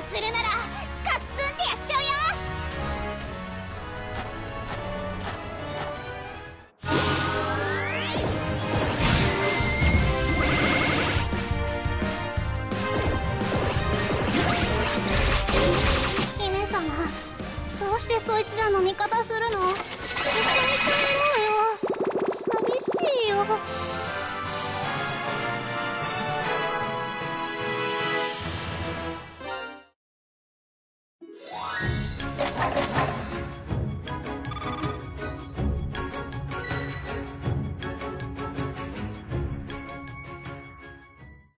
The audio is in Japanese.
するならガッツンってやっちゃうよ。姫様、どうしてそいつらの味方するの？一緒に帰ろうよ。寂しいよ。